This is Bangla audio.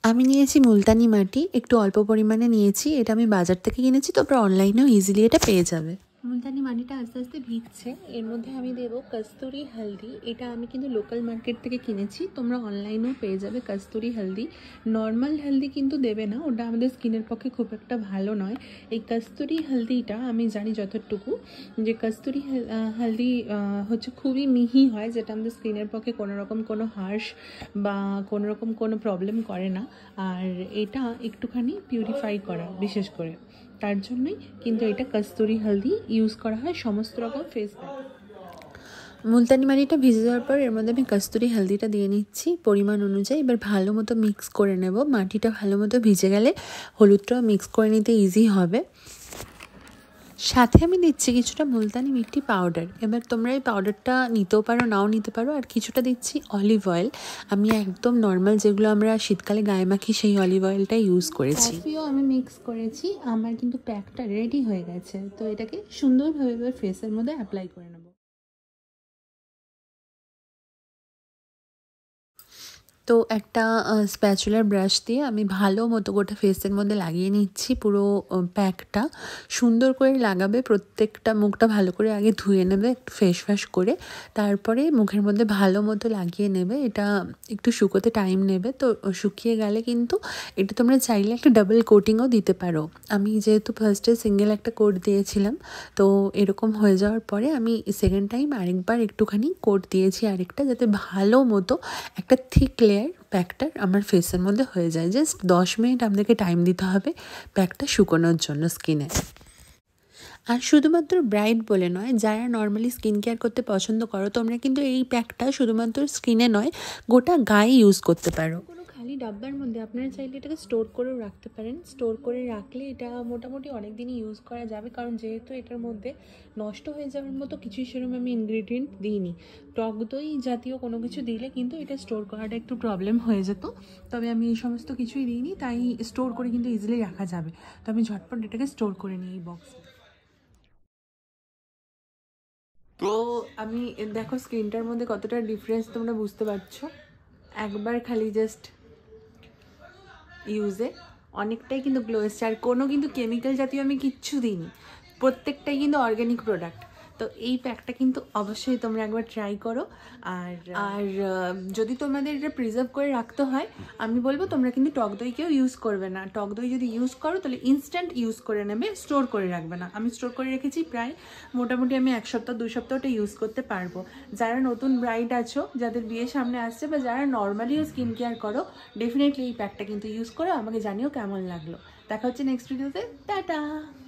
আমি নিয়েছি মুলতানি মাটি, একটু অল্প পরিমাণে নিয়েছি। এটা আমি বাজার থেকে কিনেছি, তারপর অনলাইনেও ইজিলি এটা পেয়ে যাবে। মুলতানি মাটিটা আস্তে আস্তে ভিজছে, এর মধ্যে আমি দেবো কস্তুরি হলদি। এটা আমি কিন্তু লোকাল মার্কেট থেকে কিনেছি, তোমরা অনলাইনেও পেয়ে যাবে কস্তুরি হলদি। নর্মাল হলদি কিন্তু দেবে না, ওটা আমাদের স্কিনের পক্ষে খুব একটা ভালো নয়। এই কস্তুরি হলদিটা আমি জানি যতটুকু, যে কস্তুরি হলদি হচ্ছে খুবই মিহি হয়, যেটা আমাদের স্কিনের পক্ষে কোনোরকম কোনো হার্শ বা কোনোরকম কোনো প্রবলেম করে না। আর এটা একটুখানি পিউরিফাই করা বিশেষ করে, তার জন্যই কিন্তু এটা কস্তুরি হলদি ইউজ করা হয় সমস্ত রকম ফেস প্যাক। মুলতানি মাটিটা ভিজে যাওয়ার পর এর মধ্যে আমি কস্তুরি হলদিটা দিয়ে নিচ্ছি পরিমাণ অনুযায়ী। এবার ভালো মতো মিক্স করে নেব। মাটিটা ভালো মতো ভিজে গেলে হলুদটাও মিক্স করে নিতে ইজি হবে। সাথে আমি দিচ্ছি কিছুটা মুলতানি মিট্টি পাউডার। এবার তোমরা এই পাউডারটা নিতেও পারো, নাও নিতে পারো। আর কিছুটা দিচ্ছি অলিভ অয়েল। আমি একদম নর্মাল যেগুলো আমরা শীতকালে গায়ে মাখি সেই অলিভ অয়েলটা ইউজ করেছি। কফিও আমি মিক্স করেছি। আমার কিন্তু প্যাকটা রেডি হয়ে গেছে, তো এটাকে সুন্দরভাবে এবার ফেসের মধ্যে অ্যাপ্লাই করে নেব। তো একটা স্প্যাচুলার ব্রাশ দিয়ে আমি ভালো মতো গোটা ফেসের মধ্যে লাগিয়ে নিচ্ছি পুরো প্যাকটা। সুন্দর করে লাগাবে, প্রত্যেকটা মুখটা ভালো করে আগে ধুয়ে নেবে একটু ফেস ওয়াশ করে, তারপরে মুখের মধ্যে ভালো মতো লাগিয়ে নেবে। এটা একটু শুকোতে টাইম নেবে, তো শুকিয়ে গেলে কিন্তু এটা তোমরা চাইলে একটা ডাবল কোটিংও দিতে পারো। আমি যেহেতু ফার্স্টে সিঙ্গেল একটা কোট দিয়েছিলাম, তো এরকম হয়ে যাওয়ার পরে আমি সেকেন্ড টাইম আরেকবার একটুখানি কোট দিয়েছি আরেকটা, যাতে ভালো মতো একটা থিক লেয়ার প্যাকটা আমার ফেসের মধ্যে হয়ে যায়। জাস্ট 10 মিনিট আমাদেরকে টাইম দিতে হবে প্যাকটা শুকোনোর জন্য স্কিনে। আর শুধুমাত্র ব্রাইট বলে নয়, যারা নর্মালি স্কিন কেয়ার করতে পছন্দ করো, তোমরা কিন্তু এই প্যাকটা শুধুমাত্র স্কিনে নয় গোটা গায়ে ইউজ করতে পারো। কোনো খালি ডাব্বার মধ্যে আপনারা চাইলে এটাকে স্টোর করেও রাখতে পারেন। স্টোর করে রাখলে এটা মোটামুটি অনেক দিনই ইউজ করা যাবে, কারণ যেহেতু এটার মধ্যে নষ্ট হয়ে যাওয়ার মতো কিছুই সেরকম আমি ইনগ্রিডিয়েন্ট দিইনি। টক দই জাতীয় কোনো কিছু দিলে কিন্তু এটা স্টোর করাটা একটু প্রবলেম হয়ে যেত, তবে আমি এই সমস্ত কিছুই দিইনি, তাই স্টোর করে কিন্তু ইজিলি রাখা যাবে। তো আমি ঝটপট এটাকে স্টোর করে নিই এই বক্সে। তো আমি দেখো স্ক্রিনটার মধ্যে কতটা ডিফারেন্স তোমরা বুঝতে পারছো। একবার খালি জাস্ট ইউজে অনেকটাই কিন্তু গ্লো এসছে। আর কোনো কিন্তু কেমিক্যাল জাতীয় আমি কিচ্ছু দিইনি, প্রত্যেকটাই কিন্তু অর্গ্যানিক প্রোডাক্ট। তো এই প্যাকটা কিন্তু অবশ্যই তোমরা একবার ট্রাই করো। আর যদি তোমাদের এটা প্রিজার্ভ করে রাখতে হয়, আমি বলবো তোমরা কিন্তু টক দইকেও ইউজ করবে না। টক দই যদি ইউজ করো তাহলে ইনস্ট্যান্ট ইউজ করে নেবে, স্টোর করে রাখবে না। আমি স্টোর করে রেখেছি প্রায় মোটামুটি আমি 1 সপ্তাহ 2 সপ্তাহ ওটা ইউজ করতে পারবো। যারা নতুন ব্রাইড আছো, যাদের বিয়ে সামনে আসছে, বা যারা নর্মালিও স্কিন কেয়ার করো, ডেফিনেটলি এই প্যাকটা কিন্তু ইউজ করো। আমাকে জানিও কেমন লাগলো। দেখা হচ্ছে নেক্সট ভিডিওতে। টাটা।